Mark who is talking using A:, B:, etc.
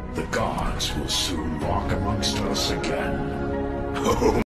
A: The gods will soon walk amongst us again. Oh